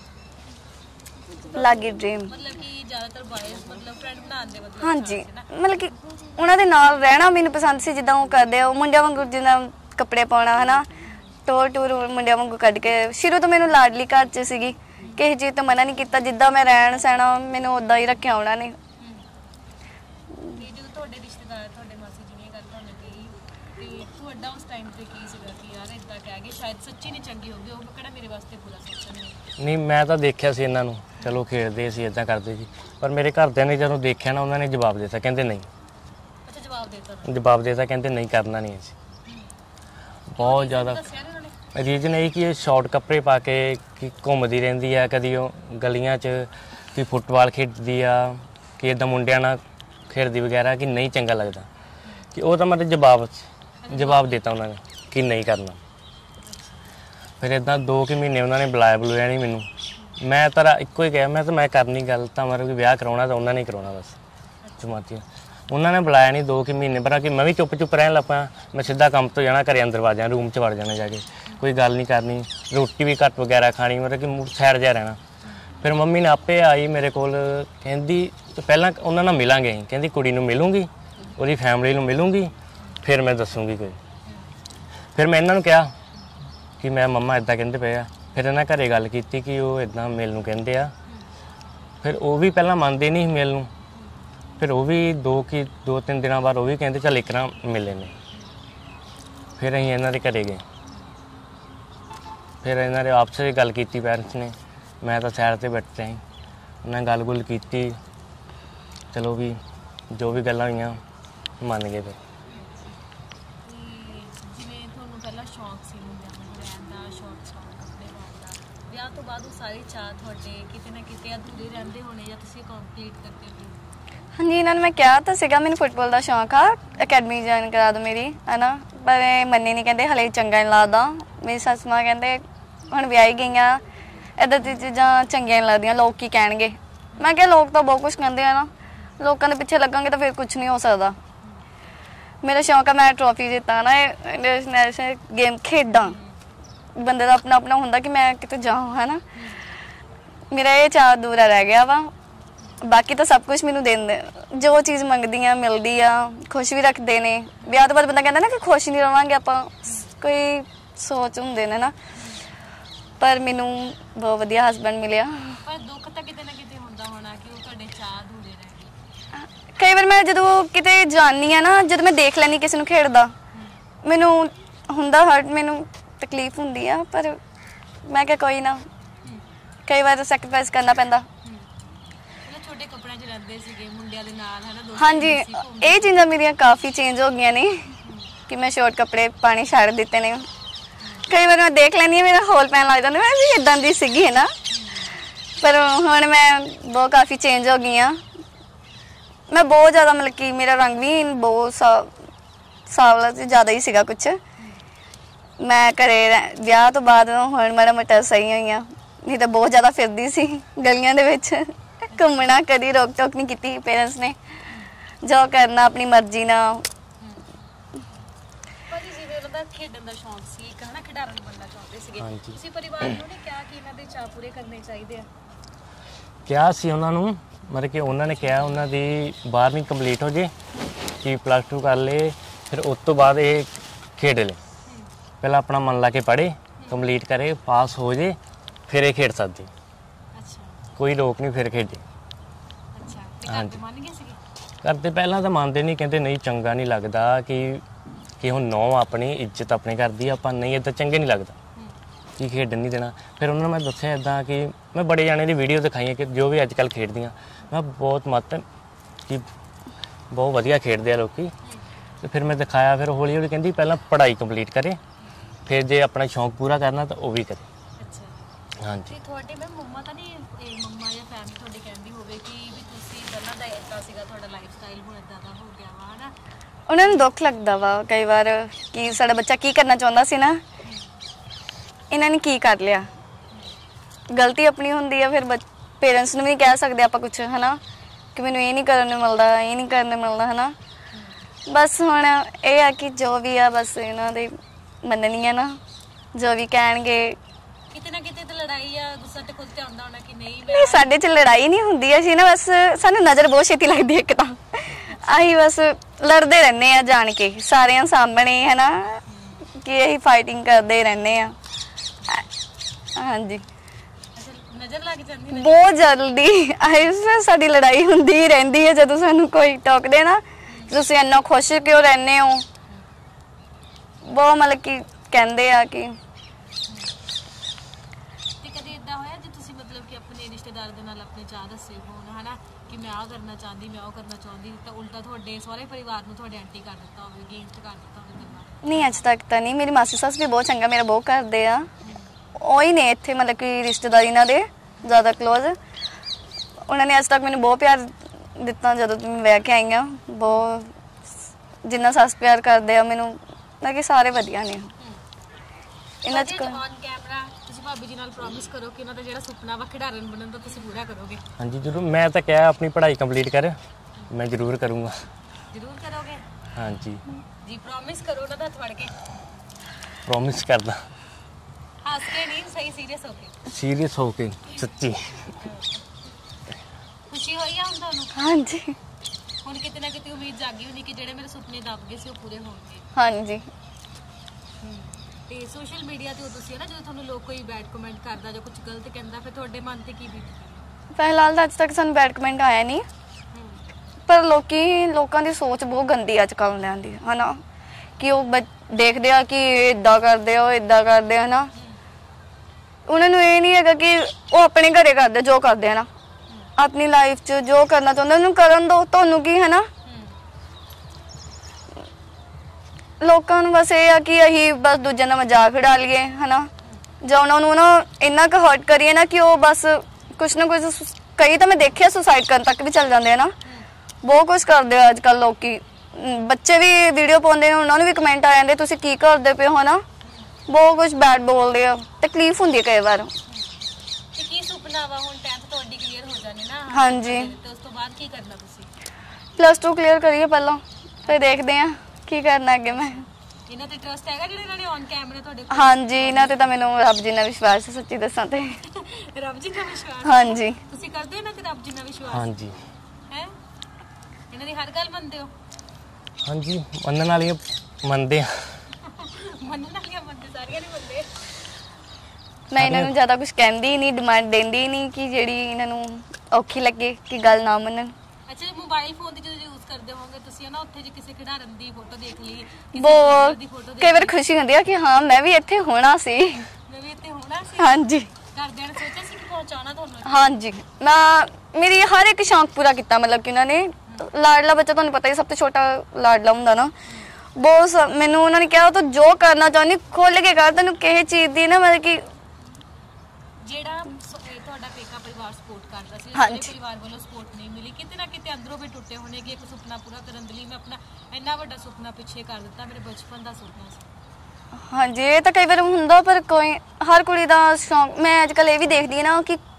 ਲੱਗ ਗਈ ਡ੍ਰੀਮ। ਮਤਲਬ ਕਿ ਜ਼ਿਆਦਾਤਰ ਬॉयਜ਼ ਮਤਲਬ ਫਰੈਂਡ ਬਣਾਉਣ ਦੇ ਮਤਲਬ ਹਾਂਜੀ ਮਤਲਬ ਕਿ ਉਹਨਾਂ ਦੇ ਨਾਲ ਰਹਿਣਾ ਮੈਨੂੰ ਪਸੰਦ ਸੀ, ਜਿੱਦਾਂ ਉਹ ਕਰਦੇ ਆ, ਉਹ ਮੁੰਡਿਆਂ ਵਾਂਗੂ ਜਿੱਦਾਂ ਕੱਪੜੇ ਪਾਉਣਾ ਹੈ ਨਾ, ਟੋਰ ਟੂਰ ਮੁੰਡਿਆਂ ਵਾਂਗੂ ਕੱਢ ਕੇ। ਸ਼ੁਰੂ ਤੋਂ ਮੈਨੂੰ ਲਾਡਲੀ ਘਰ 'ਚ ਸੀਗੀ, ਕਿਸੇ ਚੀਜ਼ ਤੋਂ ਮਨਾ ਨਹੀਂ ਕੀਤਾ, ਜਿੱਦਾਂ ਮੈਂ ਰਹਿਣ ਸਹਿਣਾ ਮੈਨੂੰ ਉੱਦਾਂ ਹੀ ਰੱਖਿਆ ਉਹਨਾਂ ਨੇ। ਜਦੋਂ ਤੁਹਾਡੇ ਰਿਸ਼ਤੇਦਾਰ ਤੁਹਾਡੇ ਮਾਸੀ ਜੀ ਨੇ ਇਹ ਗੱਲ ਤੁਹਾਨੂੰ ਕਹੀ ਤੇ ਤੁਹਾਡਾ ਉਸ ਟਾਈਮ ਤੇ ਕੀ ਸੀਗਾ ਕਿ ਯਾਰ ਇਦਾਂ ਕਹਿ ਗਏ ਸ਼ਾਇਦ ਸੱਚੀ ਨਹੀਂ ਚੰਗੀ ਹੋਊਗੀ, ਉਹ ਕਿਹੜਾ ਮੇਰੇ ਵਾਸਤੇ ਬੁਰਾ ਸੋਚਣਗੇ? ਨਹੀਂ ਮੈਂ ਤਾਂ ਦੇਖਿਆ ਸੀ ਇਹਨਾਂ ਨੂੰ, ਚਲੋ ਖੇਡਦੇ ਸੀ ਇਦਾਂ ਕਰਦੇ ਸੀ, ਪਰ ਮੇਰੇ ਘਰਦਿਆਂ ਨੇ ਜਦੋਂ ਦੇਖਿਆ ਨਾ ਉਹਨਾਂ ਨੇ ਜਵਾਬ ਦਿੱਤਾ, ਕਹਿੰਦੇ ਨਹੀਂ। ਅੱਛਾ ਜਵਾਬ ਦੇਤਾ? ਜਵਾਬ ਦੇਤਾ, ਕਹਿੰਦੇ ਨਹੀਂ ਕਰਨਾ ਨਹੀਂ ਅਸੀਂ। ਬਹੁਤ ਜ਼ਿਆਦਾ ਦੱਸਿਆ ਨੀ ਉਹਨਾਂ ਨੇ? ਰੀਜ਼ਨ ਇਹ ਕਿ ਇਹ ਸ਼ਾਰਟ ਕੱਪੜੇ ਪਾ ਕੇ ਕਿ ਘੁੰਮਦੀ ਰਹਿੰਦੀ ਆ, ਕਦੀ ਉਹ ਗਲੀਆਂ 'ਚ ਕਿ ਫੁੱਟਬਾਲ ਖੇਡਦੀ ਆ, ਕਿ ਇੱਦਾਂ ਮੁੰਡਿਆਂ ਨਾਲ ਖੇਡਦੀ ਵਗੈਰਾ, ਕਿ ਨਹੀਂ ਚੰਗਾ ਲੱਗਦਾ, ਕਿ ਉਹ ਤਾਂ ਮਤਲਬ ਜਵਾਬ ਜਵਾਬ ਦਿੱਤਾ ਉਹਨਾਂ ਨੇ ਕਿ ਨਹੀਂ ਕਰਨਾ। ਫਿਰ ਇੱਦਾਂ ਦੋ ਕੁ ਮਹੀਨੇ ਉਹਨਾਂ ਨੇ ਬੁਲਾਇਆ ਬੁਲਾਇਆ ਨਹੀਂ ਮੈਨੂੰ, ਮੈਂ ਤਾਂ ਇੱਕੋ ਹੀ ਕਿਹਾ, ਮੈਂ ਤਾਂ ਮੈਂ ਕਰਨੀ ਗੱਲ ਤਾਂ ਮਤਲਬ ਕਿ ਵਿਆਹ ਕਰਾਉਣਾ ਤਾਂ ਉਹਨਾਂ ਨੇ ਕਰਾਉਣਾ ਬਸ ਜਮਾਤੀ। ਉਹਨਾਂ ਨੇ ਬੁਲਾਇਆ ਨਹੀਂ ਦੋ ਕੁ ਮਹੀਨੇ, ਪਰ ਕਿ ਮੈਂ ਵੀ ਚੁੱਪ ਚੁੱਪ ਰਹਿਣ ਲੱਗ ਪਿਆ। ਮੈਂ ਸਿੱਧਾ ਕੰਮ ਤੋਂ ਜਾਣਾ, ਘਰੇ ਅੰਦਰ ਵੜ ਜਾਣਾ, ਰੂਮ 'ਚ ਵੜ ਜਾਣਾ ਜਾ ਕੇ, ਕੋਈ ਗੱਲ ਨਹੀਂ ਕਰਨੀ, ਰੋਟੀ ਵੀ ਘੱਟ ਵਗੈਰਾ ਖਾਣੀ, ਮਤਲਬ ਕਿ ਮੂਡ ਸਾਈਡ ਜਿਹਾ ਰਹਿਣਾ। ਫਿਰ ਮੰਮੀ ਨੇ ਆਪੇ ਆਈ ਮੇਰੇ ਕੋਲ, ਕਹਿੰਦੀ ਪਹਿਲਾਂ ਉਹਨਾਂ ਨਾਲ ਮਿਲਾਂਗੇ, ਕਹਿੰਦੀ ਕੁੜੀ ਨੂੰ ਮਿਲੂੰਗੀ, ਉਹਦੀ ਫੈਮਿਲੀ ਨੂੰ ਮਿਲੂੰਗੀ, ਫਿਰ ਮੈਂ ਦੱਸੂੰਗੀ ਕੋਈ। ਫਿਰ ਮੈਂ ਇਹਨਾਂ ਨੂੰ ਕਿਹਾ ਕਿ ਮੈਂ ਮੰਮਾ ਇੱਦਾਂ ਕਹਿੰਦੇ ਪਏ ਆ, ਫਿਰ ਇਹਨਾਂ ਘਰੇ ਗੱਲ ਕੀਤੀ ਕਿ ਉਹ ਇੱਦਾਂ ਮਿਲ ਨੂੰ ਕਹਿੰਦੇ ਆ। ਫਿਰ ਉਹ ਵੀ ਪਹਿਲਾਂ ਮੰਨਦੇ ਨਹੀਂ ਸੀ ਮਿਲ ਨੂੰ, ਫਿਰ ਉਹ ਵੀ ਦੋ ਕਿ ਦੋ ਤਿੰਨ ਦਿਨਾਂ ਬਾਅਦ ਉਹ ਵੀ ਕਹਿੰਦੇ ਚੱਲ ਇੱਕ ਨਾ ਮਿਲੇ ਨੇ। ਫਿਰ ਅਸੀਂ ਇਹਨਾਂ ਦੇ ਘਰੇ ਗਏ, ਫਿਰ ਇਹਨਾਂ ਦੇ ਆਪਸ ਵਿੱਚ ਗੱਲ ਕੀਤੀ ਪੈਰੈਂਟਸ ਨੇ, ਮੈਂ ਤਾਂ ਸਾਈਡ 'ਤੇ ਬੈਠੇ ਸੀ, ਉਹਨਾਂ ਗੱਲ ਗੁੱਲ ਕੀਤੀ, ਚਲੋ ਵੀ ਜੋ ਵੀ ਗੱਲਾਂ ਹੋਈਆਂ ਮੰਨ ਗਏ। ਫਿਰ ਜਿਵੇਂ ਤੁਹਾਨੂੰ ਪਹਿਲਾਂ ਸ਼ੌਂਕ ਸੀ ਮੁੰਡਿਆਂ ਨੂੰ ਰਹਿਣ ਦਾ, ਸ਼ੌਂਕ ਸ਼ੌਂਕ ਕੱਪੜੇ ਪਾਉਣ ਦਾ, ਵਿਆਹ ਤੋਂ ਬਾਅਦ ਉਹ ਸਾਰੇ ਚਾਅ ਤੁਹਾਡੇ ਕਿਤੇ ਨਾ ਕਿਤੇ ਅਧੂਰੇ ਰਹਿੰਦੇ ਹੋਣੇ ਜਾਂ ਤੁਸੀਂ ਕੰਪਲੀਟ ਕਰਦੇ ਹੋ? ਹਾਂਜੀ ਇਹਨਾਂ ਨੂੰ ਮੈਂ ਕਿਹਾ ਤਾਂ ਸੀਗਾ ਮੈਨੂੰ ਫੁੱਟਬਾਲ ਦਾ ਸ਼ੌਂਕ ਆ, ਅਕੈਡਮੀ ਜੁਆਇਨ ਕਰਾ ਦਿਓ ਮੇਰੀ ਹੈ ਨਾ, ਪਰ ਇਹ ਮੰਨੇ ਨਹੀਂ, ਕਹਿੰਦੇ ਹਲੇ ਚੰਗਾ ਨਹੀਂ ਲੱਗਦਾ। ਮੇਰੀ ਸੱਸ ਮਾਂ ਕਹਿੰਦੇ ਹੁਣ ਵਿਆਹੀ ਗਈਆਂ, ਇੱਦਾਂ ਦੀ ਚੀਜ਼ਾਂ ਚੰਗੀਆਂ ਨਹੀਂ ਲੱਗਦੀਆਂ, ਲੋਕ ਕੀ ਕਹਿਣਗੇ। ਮੈਂ ਕਿਹਾ ਲੋਕ ਤਾਂ ਬਹੁਤ ਕੁਛ ਕਹਿੰਦੇ ਆ ਨਾ, ਲੋਕਾਂ ਦੇ ਪਿੱਛੇ ਲੱਗਾਂਗੇ ਤਾਂ ਫਿਰ ਕੁਛ ਨਹੀਂ ਹੋ ਸਕਦਾ। ਮੇਰਾ ਸ਼ੌਂਕ ਆ ਮੈਂ ਟਰੋਫੀ ਜਿੱਤਾਂ ਨਾ, ਇੰਟਰਨੈਸ਼ਨਲ ਗੇਮ ਖੇਡਾਂ, ਬੰਦੇ ਦਾ ਆਪਣਾ ਆਪਣਾ ਹੁੰਦਾ ਕਿ ਮੈਂ ਕਿਤੇ ਜਾਵਾਂ ਹੈ ਨਾ, ਮੇਰਾ ਇਹ ਚਾਅ ਅਧੂਰਾ ਰਹਿ ਗਿਆ ਵਾ। ਬਾਕੀ ਤਾਂ ਸਭ ਕੁਝ ਮੈਨੂੰ ਦਿੰਦੇ, ਜੋ ਚੀਜ਼ ਮੰਗਦੀ ਆ ਮਿਲਦੀ ਆ, ਖੁਸ਼ ਵੀ ਰੱਖਦੇ ਨੇ। ਵਿਆਹ ਤੋਂ ਬਾਅਦ ਬੰਦਾ ਕਹਿੰਦਾ ਨਾ ਕਿ ਖੁਸ਼ ਨਹੀਂ ਰਵਾਂਗੇ ਆਪਾਂ, ਕੋਈ ਸੋਚ ਹੁੰਦੇ ਨੇ ਨਾ, ਪਰ ਮੈਨੂੰ ਬਹੁਤ ਵਧੀਆ ਹਸਬੈਂਡ ਮਿਲਿਆ। ਪਰ ਦੁੱਖ ਤਾਂ ਕਿਤੇ ਨਾ ਕਿਤੇ ਹੁੰਦਾ ਹੋਣਾ ਕਿ ਉਹ ਤੁਹਾਡੇ ਚਾਅ ਅਧੂਰੇ ਰਹਿ ਗਏ। ਕਈ ਵਾਰ ਮੈਂ ਜਦੋਂ ਕਿਤੇ ਜਾਂਦੀ ਆ ਨਾ, ਜਦੋਂ ਮੈਂ ਦੇਖ ਲੈਂਦੀ ਕਿਸੇ ਨੂੰ ਖੇਡਦਾ, ਮੈਨੂੰ ਹੁੰਦਾ ਹਰਟ, ਮੈਨੂੰ ਤਕਲੀਫ ਹੁੰਦੀ ਆ, ਪਰ ਮੈਂ ਕਿਹਾ ਕੋਈ ਨਾ, ਕਈ ਵਾਰ ਸੈਕਰੀਫਾਈਸ ਕਰਨਾ ਪੈਂਦਾ। ਛੋਟੇ ਕੱਪੜਿਆਂ 'ਚ ਰਹਿੰਦੇ ਸੀਗੇ ਮੁੰਡਿਆਂ ਦੇ ਨਾਲ ਹੈ ਨਾ? ਹਾਂਜੀ ਇਹ ਚੀਜ਼ਾਂ ਮੇਰੀਆਂ ਕਾਫੀ ਚੇਂਜ ਹੋ ਗਈਆਂ ਨੇ ਕਿ ਮੈਂ ਸ਼ਾਰਟ ਕੱਪੜੇ ਪਾਣੇ ਛੱਡ ਦਿੱਤੇ ਨੇ। ਕਈ ਵਾਰ ਮੈਂ ਦੇਖ ਲੈਂਦੀ ਹਾਂ ਮੇਰਾ ਹੋਲ ਪੈਣ ਲੱਗ ਜਾਂਦਾ, ਮੈਂ ਵੀ ਇੱਦਾਂ ਦੀ ਸੀਗੀ ਹੈ ਨਾ, ਪਰ ਹੁਣ ਮੈਂ ਬਹੁਤ ਕਾਫੀ ਚੇਂਜ ਹੋ ਗਈ ਹਾਂ। ਮੈਂ ਬਹੁਤ ਜ਼ਿਆਦਾ ਮਤਲਬ ਕਿ ਮੇਰਾ ਰੰਗ ਵੀ ਬਹੁਤ ਸਾ ਸਾਵਲਾ ਤੇ ਜ਼ਿਆਦਾ ਹੀ ਸੀਗਾ ਕੁਛ। ਮੈਂ ਘਰੇ ਵਿਆਹ ਤੋਂ ਬਾਅਦ ਹੁਣ ਮਾੜਾ ਮੋਟਾ ਸਹੀ ਹੋਈ ਹਾਂ, ਨਹੀਂ ਤਾਂ ਬਹੁਤ ਜ਼ਿਆਦਾ ਫਿਰਦੀ ਸੀ ਗਲੀਆਂ ਦੇ ਵਿੱਚ, ਘੁੰਮਣਾ ਕਦੀ ਰੋਕ ਟੋਕ ਨਹੀਂ ਕੀਤੀ ਪੇਰੈਂਟਸ ਨੇ ਜੋ ਕਰਨਾ ਆਪਣੀ ਮਰਜ਼ੀ ਨਾਲ। ਭਾਜੀ ਜਿਵੇਂ ਉਹਨਾਂ ਦਾ ਖੇਡਣ ਦਾ ਸ਼ੌਂਕ ਸੀ ਇੱਕ ਹਨਾ ਖਿਡਾਰਨ ਬਣਨਾ ਚਾਹੁੰਦੇ ਸੀਗੇ ਹਾਂਜੀ। ਤੁਸੀਂ ਪਰਿਵਾਰ ਨੂੰ ਨਹੀਂ ਕਿਹਾ ਕਿ ਇਹਨਾਂ ਦੇ ਚਾਅ ਪੂਰੇ ਕਰਨੇ ਚਾਹੀਦੇ ਆ? ਕਿਹਾ ਸੀ ਉਹਨਾਂ ਨੂੰ, ਮਤਲਬ ਕਿ ਉਹਨਾਂ ਨੇ ਕਿਹਾ ਉਹਨਾਂ ਦੀ ਬਾਰ੍ਹਵੀਂ ਕੰਪਲੀਟ ਹੋ ਜੇ ਕਿ ਪਲੱਸ ਟੂ ਕਰ ਲੇ, ਫਿਰ ਉਸ ਤੋਂ ਬਾਅਦ ਇਹ ਖੇਡ ਲੇ। ਪਹਿਲਾਂ ਆਪਣਾ ਮਨ ਲਾ ਕੇ ਪੜ੍ਹੇ, ਕੰਪਲੀਟ ਕਰੇ, ਪਾਸ ਹੋ ਜੇ, ਫਿਰ ਇਹ ਖੇਡ ਸਕਦੀ। ਅੱਛਾ ਕੋਈ ਰੋਕ ਨਹੀਂ, ਫਿਰ ਖੇਡੇ। ਅੱਛਾ ਤੇ ਘਰ ਹਾਂਜੀ। ਦੇ ਮੰਨ ਗਏ ਸੀਗੇ? ਕਰਦੇ ਪਹਿਲਾਂ ਤਾਂ ਮੰਨਦੇ ਨਹੀਂ, ਕਹਿੰਦੇ ਨਹੀਂ ਚੰਗਾ ਨਹੀਂ ਲੱਗਦਾ ਕਿ ਕਿ ਹੁਣ ਨੌ ਆਪਣੀ ਇੱਜ਼ਤ ਆਪਣੇ ਘਰ ਦੀ, ਆਪਾਂ ਨਹੀਂ ਇੱਦਾਂ ਚੰਗੇ ਨਹੀਂ ਲੱਗਦਾ ਕਿ ਖੇਡਣ ਨਹੀਂ ਦੇਣਾ। ਫਿਰ ਉਹਨਾਂ ਨੂੰ ਮੈਂ ਦੱਸਿਆ ਇੱਦਾਂ ਕਿ ਮੈਂ ਬੜੇ ਜਾਣੇ ਦੀ ਵੀਡੀਓ ਦਿਖਾਈਆਂ ਕਿ ਜੋ ਵੀ ਅੱਜ ਕੱਲ੍ਹ ਖੇਡਦੀਆਂ, ਮੈਂ ਬਹੁਤ ਮੱਤ ਕਿ ਬਹੁਤ ਵਧੀਆ ਖੇਡਦੇ ਆ ਲੋਕੀ। ਤੇ ਫਿਰ ਮੈਂ ਦਿਖਾਇਆ, ਫਿਰ ਹੌਲੀ ਹੌਲੀ ਕਹਿੰਦੀ ਪਹਿਲਾਂ ਪੜ੍ਹਾਈ ਕੰਪਲੀਟ ਕਰੇ, ਫਿਰ ਜੇ ਆਪਣਾ ਸ਼ੌਂਕ ਪੂਰਾ ਕਰਨਾ ਤਾਂ ਉਹ ਵੀ ਕਰੇ। ਅੱਛਾ ਹਾਂਜੀ। ਤੇ ਤੁਹਾਡੇ ਮੈਂ ਮੰਮਾ ਤਾਂ ਨਹੀਂ ਇਹ ਮੰਮਾ ਜਾਂ ਫੈਮਿਲੀ ਤੁਹਾਡੀ ਕਹਿੰਦੀ ਹੋਵੇ ਕਿ ਵੀ ਤੁਸੀਂ ਪਹਿਲਾਂ ਦਾ ਇੱਦਾਂ ਸੀਗਾ ਤੁਹਾਡਾ ਲਾਈਫ ਸਟਾਈਲ ਹੁਣ ਇੱਦਾਂ ਦਾ ਹੋ ਗਿਆ ਵਾ ਹਨਾ? ਉਹਨਾਂ ਨੂੰ ਦੁੱਖ ਲੱਗਦਾ ਵਾ ਕਈ ਵਾਰ ਕਿ ਸਾਡਾ ਬੱਚਾ ਕੀ ਕਰਨਾ ਚਾਹੁੰਦਾ ਸੀ ਨਾ, ਇਹਨਾਂ ਨੇ ਕੀ ਕਰ ਲਿਆ। ਗਲਤੀ ਆਪਣੀ ਹੁੰਦੀ ਆ, ਫਿਰ ਪੇਰੈਂਟਸ ਨੂੰ ਵੀ ਨਹੀਂ ਕਹਿ ਸਕਦੇ ਆਪਾਂ ਕੁਝ ਹਨਾ ਕਿ ਮੈਨੂੰ ਇਹ ਨਹੀਂ ਕਰਨ ਨੂੰ ਮਿਲਦਾ, ਇਹ ਨਹੀਂ ਕਰਨ ਨੂੰ ਮਿਲਦਾ ਹਨਾ। ਬਸ ਹੁਣ ਇਹ ਆ ਕਿ ਜੋ ਵੀ ਆ ਬਸ ਇਹਨਾਂ ਦੇ ਮੰਨਣੀ ਆ ਨਾ, ਜੋ ਵੀ ਕਹਿਣਗੇ। ਕਿਤੇ ਨਾ ਕਿਤੇ ਤਾਂ ਲੜਾਈ ਆ, ਗੁੱਸਾ ਤੇ ਖੁਦ ਤੇ ਆਉਂਦਾ ਹੋਣਾ ਕਿ ਨਹੀਂ ਨਹੀਂ ਸਾਡੇ 'ਚ ਲੜਾਈ ਨਹੀਂ ਹੁੰਦੀ ਅਸੀਂ ਨਾ, ਬਸ ਸਾਨੂੰ ਨਜ਼ਰ ਬਹੁਤ ਛੇਤੀ ਲੱਗਦੀ ਇੱਕ ਤਾਂ ਅਸੀਂ ਬਸ ਲੜਦੇ ਰਹਿੰਦੇ ਆ ਜਾਣ ਕੇ ਸਾਰਿਆਂ ਸਾਹਮਣੇ ਹੈ ਨਾ, ਕਿ ਅਸੀਂ ਫਾਈਟਿੰਗ ਕਰਦੇ ਰਹਿੰਦੇ ਆ। ਹਾਂਜੀ ਅੱਛਾ ਨਜ਼ਰ ਲੱਗ ਜਾਂਦੀ ਨਾ? ਬਹੁਤ ਜਲਦੀ ਅਸੀਂ ਸਾਡੀ ਲੜਾਈ ਹੁੰਦੀ ਹੀ ਰਹਿੰਦੀ ਹੈ ਜਦੋਂ ਸਾਨੂੰ ਕੋਈ ਟੋਕਦੇ ਨਾ, ਤੁਸੀਂ ਇੰਨਾ ਖੁਸ਼ ਕਿਉਂ ਰਹਿੰਦੇ ਹੋ, ਬਹੁਤ ਮਤਲਬ ਕਿ ਕਹਿੰਦੇ ਆ ਕਿ। ਤੇ ਕਦੇ ਇਦਾਂ ਹੋਇਆ ਜੇ ਤੁਸੀਂ ਮਤਲਬ ਕਿ ਆਪਣੇ ਰਿਸ਼ਤੇਦਾਰ ਦੇ ਨਾਲ ਆਪਣੇ ਚਾਹ ਦੱਸੇ ਹੋਣ ਹਨਾ ਕਿ ਮੈਂ ਆਹ ਕਰਨਾ ਚਾਹੁੰਦੀ, ਮੈਂ ਉਹ ਕਰਨਾ ਚਾਹੁੰਦੀ, ਤਾਂ ਉਲਟਾ ਤੁਹਾਡੇ ਸਾਰੇ ਪਰਿਵਾਰ ਨੂੰ ਤੁਹਾਡੇ ਐਂਟੀ ਕਰ ਦਿੱਤਾ ਹੋਵੇ, ਅਗੇਂਸਟ ਕਰ ਦਿੱਤਾ ਹੋਵੇ ਗੱਲਾਂ? ਨਹੀਂ ਅੱਜ ਤੱਕ ਤਾਂ ਨਹੀਂ। ਮੇਰੀ ਮਾਸੀ ਸੱਸ ਵੀ ਬਹੁਤ ਚੰਗਾ, ਮੇਰਾ ਬਹੁਤ ਕਰਦੇ ਆ, ਉਹੀ ਨੇ ਇੱਥੇ ਮਤਲਬ ਕਿ ਰਿਸ਼ਤੇਦਾਰੀ ਇਹਨਾਂ ਦੇ ਜ਼ਿਆਦਾ ਕਲੋਜ਼। ਉਹਨਾਂ ਨੇ ਅੱਜ ਤੱਕ ਮੈਨੂੰ ਬਹੁਤ ਪਿਆਰ ਦਿੱਤਾ ਜਦੋਂ ਮੈਂ ਵਿਆਹ ਕੇ ਆਈ ਹਾਂ, ਬਹੁਤ ਜਿੰਨਾ ਸੱਸ ਪਿਆਰ ਕਰਦੇ ਆ ਮੈਨੂੰ, ਨਾ ਕਿ ਸਾਰੇ ਵਧੀਆ ਨੇ ਇਹਨਾਂ 'ਚ। ਔਨ ਕੈਮਰਾ ਤੁਸੀਂ ਭਾਬੀ ਜੀ ਨਾਲ ਪ੍ਰੋਮਿਸ ਕਰੋ ਕਿ ਉਹਨਾਂ ਦਾ ਜਿਹੜਾ ਸੁਪਨਾ ਵਾ ਖਿਡਾਰਨ ਬਣਨ ਦਾ ਤੁਸੀਂ ਪੂਰਾ ਕਰੋਗੇ? ਹਾਂਜੀ ਜ਼ਰੂਰ। ਮੈਂ ਤਾਂ ਕਿਹਾ ਆਪਣੀ ਪੜ੍ਹਾਈ ਕੰਪਲੀਟ ਕਰ, ਮੈਂ ਜ਼ਰੂਰ ਕਰੂੰਗਾ। ਜ਼ਰੂਰ ਕਰੋਗੇ? ਹਾਂਜੀ ਜੀ ਪ੍ਰੋਮਿਸ ਕਰੋ ਉਹਨਾਂ ਦਾ ਹੱਥ ਫੜ ਕੇ। ਪ੍ਰੋਮਿਸ ਕਰਦਾ। ਹੱਸ ਕੇ ਨਹੀਂ, ਸਹੀ ਸੀਰੀਅਸ ਹੋ ਕੇ? ਸੀਰੀਅਸ ਹੋ ਕੇ, ਸੱਚੀ। ਖੁਸ਼ੀ ਹੋਈ ਆ ਹੁਣ ਤੁਹਾਨੂੰ? ਹਾਂਜੀ ਹੁਣ ਕਿਤੇ ਨਾ ਕਿਤੇ ਉਮੀਦ ਜਾਗੀ ਹੋਣੀ ਕਿ ਜਿਹੜੇ ਮੇਰੇ ਸੁਪਨੇ ਦੱਬ ਗਏ ਸੀ ਉਹ ਪੂਰੇ ਹੋਣਗੇ? ਹਾਂਜੀ। ਤੇ ਸੋਸ਼ਲ ਮੀਡੀਆ ਤੇ ਉਹ ਤੁਸੀਂ ਨਾ ਜਦੋਂ ਤੁਹਾਨੂੰ ਲੋਕ ਕੋਈ ਬੈਡ ਕਮੈਂਟ ਕਰਦਾ ਜਾਂ ਕੁਝ ਗਲਤ ਕਹਿੰਦਾ, ਫਿਰ ਤੁਹਾਡੇ ਮਨ ਤੇ ਕੀ ਬੀਤਦੀ? ਫਿਲਹਾਲ ਤਾਂ ਅੱਜ ਤੱਕ ਸਾਨੂੰ ਬੈਡ ਕਮੈਂਟ ਆਇਆ ਨਹੀਂ, ਪਰ ਲੋਕੀ ਲੋਕਾਂ ਦੀ ਸੋਚ ਬਹੁਤ ਗੰਦੀ ਅੱਜ ਕੱਲ੍ਹ ਲਿਆਂ ਦੀ ਹਨਾ, ਕਿ ਉਹ ਦੇਖਦੇ ਆ ਕਿ ਇਦਾਂ ਕਰਦੇ ਆ, ਉਹ ਇਦਾਂ ਕਰਦੇ ਆ ਨਾ। ਉਹਨਾਂ ਨੂੰ ਇਹ ਨਹੀਂ ਹੈਗਾ ਕਿ ਉਹ ਆਪਣੇ ਘਰੇ ਕਰਦੇ ਜੋ ਕਰਦੇ ਆ ਨਾ, ਆਪਣੀ ਲਾਈਫ 'ਚ ਜੋ ਕਰਨਾ ਚਾਹੁੰਦੇ ਉਹਨੂੰ ਕਰਨ ਦਿਓ, ਤੁਹਾਨੂੰ ਕੀ ਹੈ ਨਾ। ਲੋਕਾਂ ਨੂੰ ਬਸ ਇਹ ਆ ਕਿ ਅਸੀਂ ਬਸ ਦੂਜਿਆਂ ਦਾ ਮਜ਼ਾਕ ਉਡਾ ਲਈਏ ਹਨਾ, ਜਾਂ ਉਹਨਾਂ ਨੂੰ ਨਾ ਇੰਨਾ ਕੁ ਹਰਟ ਕਰੀਏ ਨਾ ਕਿ ਉਹ ਬਸ ਕੁਛ ਨਾ ਕੁਛ, ਕਈ ਤਾਂ ਮੈਂ ਦੇਖਿਆ ਸੁਸਾਈਡ ਕਰਨ ਤੱਕ ਵੀ ਚੱਲ ਜਾਂਦੇ ਆ ਨਾ, ਬਹੁਤ ਕੁਛ ਕਰਦੇ ਆ ਅੱਜ ਕੱਲ੍ਹ ਲੋਕੀ। ਬੱਚੇ ਵੀ ਵੀਡੀਓ ਪਾਉਂਦੇ ਨੇ, ਉਹਨਾਂ ਨੂੰ ਵੀ ਕਮੈਂਟ ਆ ਜਾਂਦੇ ਤੁਸੀਂ ਕੀ ਕਰਦੇ ਪਏ ਹੋ ਨਾ, ਬਹੁਤ ਕੁਛ ਬੈਡ ਬੋਲਦੇ ਆ, ਤਕਲੀਫ ਹੁੰਦੀ ਹੈ ਕਈ ਵਾਰ। ਤੇ ਕੀ ਸੁਪਨਾ ਵਾ ਹੁਣ? ਟੈਂਥ ਤੁਹਾਡੀ ਕਲੀਅਰ ਹੋ ਜਾਣੀ ਨਾ? ਹਾਂਜੀ। ਤੇ ਉਸ ਤੋਂ ਬਾਅਦ ਕੀ ਕਰਨਾ ਤੁਸੀਂ? ਪਲੱਸ ਟੂ ਕਲੀਅਰ ਕਰੀਏ ਪਹਿਲਾਂ, ਫਿਰ ਦੇਖਦੇ ਆ ਕੀ ਕਰਨਾ ਅੱਗੇ। ਮੈਂ ਇਹਨਾਂ ਤੇ ਟਰਸਟ ਹੈਗਾ ਜਿਹੜੇ ਇਹਨਾਂ ਨੇ ਔਨ ਕੈਮਰਾ ਤੁਹਾਡੇ? ਹਾਂਜੀ ਇਹਨਾਂ ਤੇ ਤਾਂ ਮੈਨੂੰ ਰੱਬ ਜਿੰਨਾ ਵਿਸ਼ਵਾਸ ਹੈ, ਸੱਚੀ ਦੱਸਾਂ ਤੇ। ਰੱਬ ਜੀ ਦਾ ਵਿਸ਼ਵਾਸ? ਹਾਂਜੀ। ਤੁਸੀਂ ਕਰਦੇ ਹੋ ਨਾ ਤੇ ਰੱਬ ਜੀ ਦਾ ਵਿਸ਼ਵਾਸ? ਹਾਂਜੀ। ਹੈ ਇਹਨਾਂ ਦੀ ਹਰ ਗੱਲ ਮੰਨਦੇ ਹੋ? ਹਾਂਜੀ ਮੰਨਣ ਵਾਲੀਆਂ ਮੰਨਦੇ ਆ। ਮੰਨਣ ਵਾਲੀਆਂ ਮੰਨਦੇ, ਸਾਰੀਆਂ ਨਹੀਂ ਮੰਨਦੇ। ਮੈਂ ਇਹਨਾਂ ਨੂੰ ਜ਼ਿਆਦਾ ਕੁਝ ਕਹਿੰਦੀ ਨਹੀਂ, ਡਿਮਾਂਡ ਦਿੰਦੀ ਨਹੀਂ ਕਿ ਜਿਹੜੀ ਇਹਨਾਂ ਨੂੰ ਔਖੀ ਲੱਗੇ ਕਿ ਗੱਲ ਨਾ ਮੰਨਣ। ਅੱਛਾ ਮੋਬਾਈਲ ਫੋਨ ਤੇ ਜਦੋਂ ਯੂਜ਼ ਕਰਦੇ ਹੋਵੋਗੇ ਤੁਸੀਂ ਨਾ, ਉੱਥੇ ਜੇ ਕਿਸੇ ਖਿਡਾਰਨ ਦੀ ਫੋਟੋ ਦੇਖ ਲਈ, ਬਹੁਤ ਕਈ ਵਾਰ ਖੁਸ਼ੀ ਹੁੰਦੀ ਆ ਕਿ ਹਾਂ ਮੈਂ ਵੀ ਇੱਥੇ ਹੋਣਾ ਸੀ, ਮੈਂ ਵੀ ਇੱਥੇ ਹੋਣਾ ਸੀ। ਹਾਂਜੀ। ਘਰਦਿਆਂ ਨੇ ਸੋਚਿਆ ਸੀ ਕਿ ਪਹੁੰਚਾਉਣਾ ਤੁਹਾਨੂੰ? ਹਾਂਜੀ ਮੈਂ ਮੇਰੀ ਹਰ ਇੱਕ ਸ਼ੌਂਕ ਪੂਰਾ ਕੀਤਾ, ਮਤਲਬ ਕਿ ਉਹਨਾਂ ਨੇ। ਲਾਡਲਾ ਬੱਚਾ ਤੁਹਾਨੂੰ ਪਤਾ ਹੀ ਸਭ ਤੋਂ ਛੋਟਾ ਲਾਡਲਾ ਹੁੰਦਾ ਨਾ, ਬਹੁਤ ਮੈਨੂੰ ਉਹਨਾਂ ਨੇ ਕਿਹਾ ਤੂੰ ਜੋ ਕਰਨਾ ਚਾਹੁੰਦੀ ਖੁੱਲ ਕੇ ਕਰ, ਤੈਨੂੰ ਕਿਸੇ ਚੀਜ਼ ਦੀ ਨਾ ਮਤਲਬ ਕਿ ਜਿਹੜਾ ਤੁਹਾਡਾ ਪੇਕਾ ਪਰਿਵਾਰ ਸਪੋਰਟ ਕਰਦਾ ਸੀ, ਹਾਂਜੀ। ਜਿਹੜੇ ਪਰਿਵਾਰ ਵੱਲੋਂ ਸਪੋਰਟ ਨਹੀਂ ਮਿਲੀ, ਕਿਤੇ ਨਾ ਕਿਤੇ ਅੰਦਰੋਂ ਵੀ ਟੁੱਟੇ ਹੋਣੇ ਕਿ ਇੱਕ ਸੁਪਨਾ ਪੂਰਾ ਕਰਨ ਦੇ ਲਈ ਮੈਂ ਆਪਣਾ ਇੰਨਾ ਵੱਡਾ ਸੁਪਨਾ ਪਿੱਛੇ ਕਰ ਦਿੱਤਾ, ਮੇਰੇ ਬਚਪਨ ਦਾ ਸੁਪਨਾ ਸੀ। ਹਾਂਜੀ ਇਹ ਤਾਂ ਕਈ ਵਾਰ ਹੁੰਦਾ, ਪਰ ਕੋਈ ਹਰ ਕੁੜੀ ਦਾ ਸ਼ੌਂਕ। ਮੈਂ ਅੱਜ ਕੱਲ੍ਹ ਇਹ ਵੀ ਦੇਖਦੀ ਹਾਂ ਨਾ ਕਿ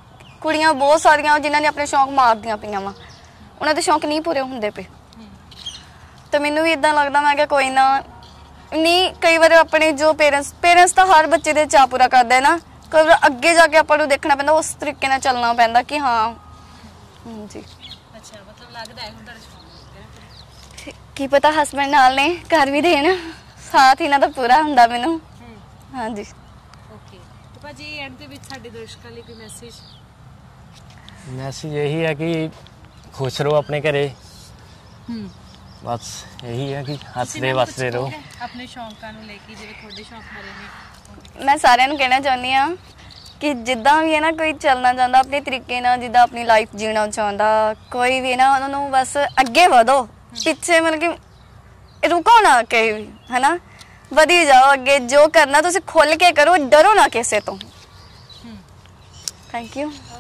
ਕੁੜੀਆਂ ਬਹੁਤ ਸਾਰੀਆਂ ਜਿਨ੍ਹਾਂ ਨੇ ਆਪਣੇ ਸ਼ੌਂਕ ਮਾਰਦੀਆਂ ਪਈਆਂ ਵਾ, ਉਹਨਾਂ ਦੇ ਸ਼ੌਂਕ ਨਹੀਂ ਪੂਰੇ ਹੁੰਦੇ ਪਏ। ਤੇ ਮੈਨੂੰ ਵੀ ਇਦਾਂ ਲੱਗਦਾ ਮੈਂ ਕਿ ਕੋਈ ਨਾ ਨਹੀਂ, ਕਈ ਵਾਰ ਆਪਣੇ ਜੋ ਪੇਰੈਂਟਸ ਪੇਰੈਂਟਸ ਤਾਂ ਹਰ ਬੱਚੇ ਦੇ ਚਾਅ ਪੂਰਾ ਕਰਦੇ ਨਾ, ਕਈ ਵਾਰ ਅੱਗੇ ਜਾ ਕੇ ਆਪਾਂ ਨੂੰ ਦੇਖਣਾ ਪੈਂਦਾ, ਉਸ ਤਰੀਕੇ ਨਾਲ ਚੱਲਣਾ ਪੈਂਦਾ ਕਿ ਹਾਂ ਜੀ। ਅੱਛਾ, ਮਤਲਬ ਲੱਗਦਾ ਹੈ ਹੁਣ ਤੁਹਾਡੇ ਸ਼ੌਂਕ ਕੀ ਪਤਾ ਹਸਬੈਂਡ ਨਾਲ ਨੇ ਕਰ ਵੀ ਦੇਣ, ਸਾਥ ਇਹਨਾਂ ਦਾ ਪੂਰਾ ਹੁੰਦਾ ਮੈਨੂੰ। ਹਾਂਜੀ ਓਕੇ। ਤੇ ਭਾਜੀ ਐਂਡ ਦੇ ਵਿੱਚ ਸਾਡੇ ਦਰਸ਼ਕਾਂ ਲਈ ਕੋਈ ਮੈਸੇਜ? ਮੈਸੇਜ ਇਹੀ ਹੈ ਕਿ ਖੁਸ਼ ਰਹੋ ਆਪਣੇ ਘਰੇ, ਹੂੰ, ਬਸ ਇਹੀ ਹੈ ਕਿ ਹੱਸਦੇ ਵਸਦੇ ਰਹੋ ਆਪਣੇ ਸ਼ੌਂਕਾਂ ਨੂੰ ਲੈ ਕੇ, ਜਿਵੇਂ ਤੁਹਾਡੇ ਸ਼ੌਂਕ ਬਾਰੇ ਨੇ। ਮੈਂ ਸਾਰਿਆਂ ਨੂੰ ਕਹਿਣਾ ਚਾਹੁੰਦੀ ਹਾਂ ਕਿ ਜਿੱਦਾਂ ਵੀ ਹੈ ਨਾ ਕੋਈ ਚੱਲਣਾ ਚਾਹੁੰਦਾ ਆਪਣੇ ਤਰੀਕੇ ਨਾਲ, ਜਿੱਦਾਂ ਆਪਣੀ ਲਾਈਫ ਜੀਣਾ ਚਾਹੁੰਦਾ ਕੋਈ ਵੀ ਨਾ, ਉਹਨਾਂ ਨੂੰ ਬਸ ਅੱਗੇ ਵਧੋ, ਪਿੱਛੇ ਮਤਲਬ ਕਿ ਰੁਕੋ ਨਾ ਕਹੀ ਵੀ, ਹੈ ਨਾ, ਵਧੀ ਜਾਓ ਅੱਗੇ। ਜੋ ਕਰਨਾ ਤੁਸੀਂ ਖੁੱਲ੍ਹ ਕੇ ਕਰੋ, ਡਰੋ ਨਾ ਕਿਸੇ ਤੋਂ। Thank you.